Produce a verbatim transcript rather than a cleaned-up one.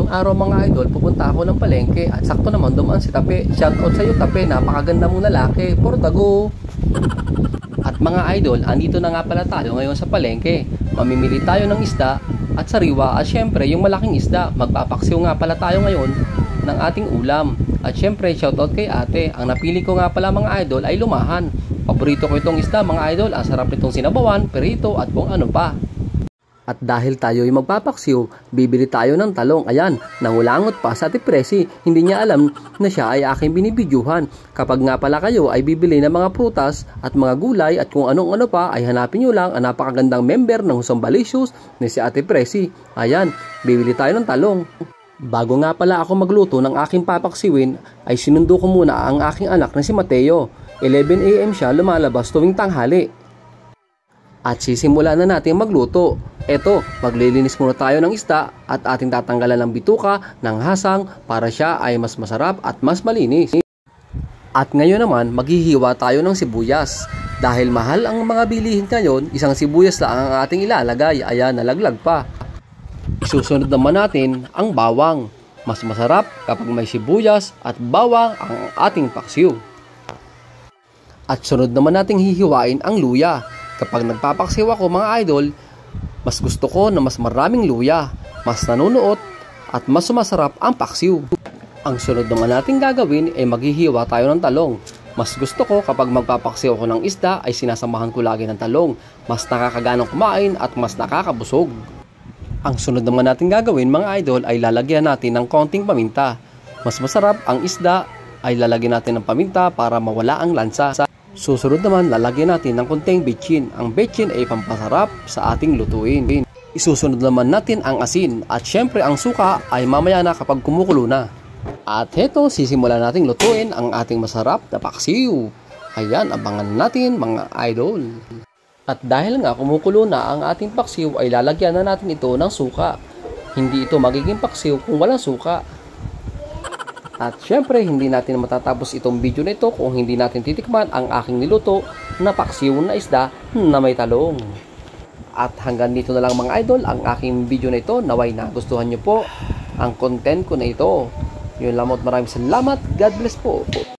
Ngayong araw mga idol, pupunta ako ng palengke at sakto naman dumaan si Tape. Shoutout sa iyo Tape, napakaganda mong lalaki. Portago! At mga idol, andito na nga pala tayo ngayon sa palengke. Mamimili tayo ng isda at sariwa at syempre yung malaking isda. Magpapaksiw nga pala tayo ngayon ng ating ulam. At syempre shoutout kay ate. Ang napili ko nga pala mga idol ay lumahan. Paborito ko itong isda mga idol. Ang sarap nitong sinabawan, perito at kung ano pa. At dahil tayo ay magpapaksiw, bibili tayo ng talong. Ayan, nangulangot pa sa Ate Presi. Hindi niya alam na siya ay aking binibidyuhan. Kapag nga pala kayo ay bibili ng mga prutas at mga gulay at kung anong ano pa, ay hanapin nyo lang ang napakagandang member ng Husombalicious ni si Ate Presi. Ayan, bibili tayo ng talong. Bago nga pala ako magluto ng aking papaksiwin, ay sinundo ko muna ang aking anak na si Mateo. eleven a m siya lumalabas tuwing tanghali. At sisimula na natin magluto. Eto, maglilinis muna tayo ng isda at ating tatanggalan ng bituka, ng hasang para siya ay mas masarap at mas malinis. At ngayon naman, maghihiwa tayo ng sibuyas. Dahil mahal ang mga bilihin ngayon, isang sibuyas lang ang ating ilalagay, ayan nalaglag pa. Isusunod naman natin ang bawang. Mas masarap kapag may sibuyas at bawang ang ating paksiw. At sunod naman nating hihiwain ang luya. Kapag nagpapaksiw ako mga idol, mas gusto ko na mas maraming luya, mas nanunuot at mas sumasarap ang paksiw. Ang sunod naman natin gagawin ay maghihiwa tayo ng talong. Mas gusto ko kapag magpapaksiw ako ng isda ay sinasamahan ko lagi ng talong. Mas nakakaganang kumain at mas nakakabusog. Ang sunod naman natin gagawin mga idol ay lalagyan natin ng konting paminta. Mas masarap ang isda ay lalagyan natin ng paminta para mawala ang lansa. Susunod naman, lalagyan natin ng konting bitchin. Ang bitchin ay pampasarap sa ating lutuin. Isusunod naman natin ang asin. At syempre, ang suka ay mamaya na kapag kumukulo na. At heto, sisimulan natin lutuin ang ating masarap na paksiw. Ayan, abangan natin mga idol. At dahil nga kumukulo na ang ating paksiw, ay lalagyan na natin ito ng suka. Hindi ito magiging paksiw kung walang suka. At syempre, hindi natin matatapos itong video na ito kung hindi natin titikman ang aking niluto na paksiw na isda na may talong. At hanggang dito na lang mga idol ang aking video na ito. Naway na gustuhan nyo po ang content ko na ito. Yun lamang, maraming salamat. God bless po.